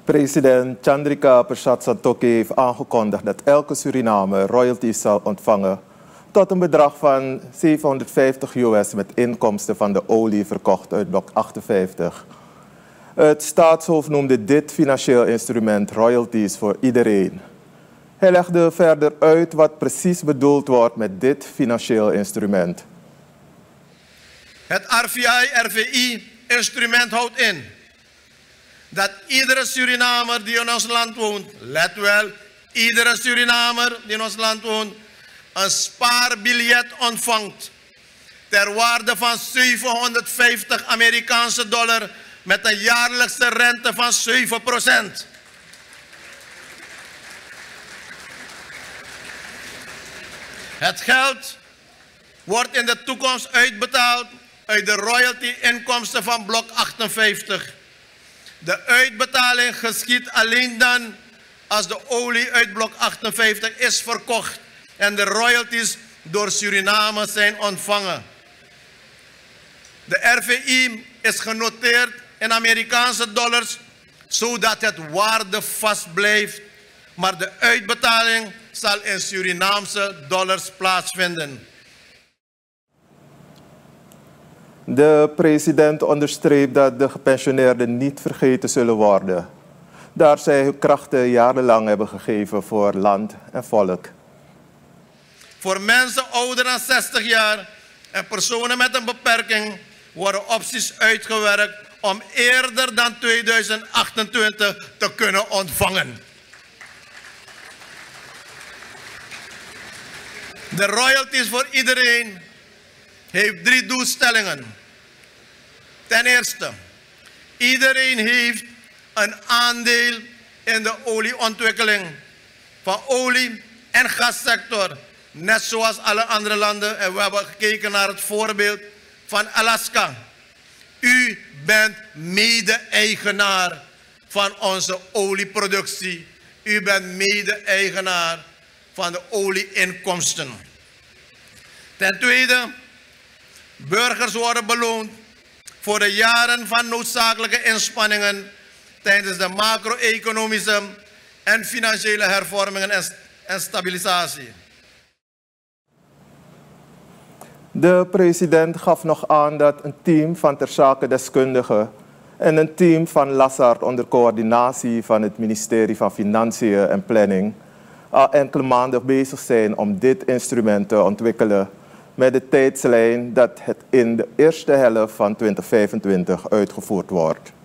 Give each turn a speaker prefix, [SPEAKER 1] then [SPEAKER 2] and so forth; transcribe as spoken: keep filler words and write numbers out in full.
[SPEAKER 1] President Chandrika Persat Santokhi heeft aangekondigd dat elke Surinamer royalties zal ontvangen tot een bedrag van zevenhonderdvijftig U S met inkomsten van de olie verkocht uit blok achtenvijftig. Het staatshoofd noemde dit financieel instrument royalties voor iedereen. Hij legde verder uit wat precies bedoeld wordt met dit financieel instrument.
[SPEAKER 2] Het R V I-R V I-instrument houdt in dat iedere Surinamer die in ons land woont, let wel, iedere Surinamer die in ons land woont, een spaarbiljet ontvangt ter waarde van zevenhonderdvijftig Amerikaanse dollar met een jaarlijkse rente van zeven procent. Het geld wordt in de toekomst uitbetaald uit de royalty-inkomsten van blok achtenvijftig. De uitbetaling geschiedt alleen dan als de olie uit blok achtenvijftig is verkocht en de royalties door Suriname zijn ontvangen. De R V I is genoteerd in Amerikaanse dollars, zodat het waardevast blijft, maar de uitbetaling zal in Surinaamse dollars plaatsvinden.
[SPEAKER 1] De president onderstreept dat de gepensioneerden niet vergeten zullen worden, daar zij hun krachten jarenlang hebben gegeven voor land en volk.
[SPEAKER 2] Voor mensen ouder dan zestig jaar en personen met een beperking worden opties uitgewerkt om eerder dan tweeduizend achtentwintig te kunnen ontvangen. De royalties voor iedereen heeft drie doelstellingen. Ten eerste, iedereen heeft een aandeel in de olieontwikkeling van olie- en gassector, net zoals alle andere landen. En we hebben gekeken naar het voorbeeld van Alaska. U bent mede-eigenaar van onze olieproductie. U bent mede-eigenaar van de olieinkomsten. Ten tweede, burgers worden beloond voor de jaren van noodzakelijke inspanningen tijdens de macro-economische en financiële hervormingen en stabilisatie.
[SPEAKER 1] De president gaf nog aan dat een team van ter zake deskundigen en een team van Lassard onder coördinatie van het ministerie van Financiën en Planning al enkele maanden bezig zijn om dit instrument te ontwikkelen met de tijdslijn dat het in de eerste helft van tweeduizend vijfentwintig uitgevoerd wordt.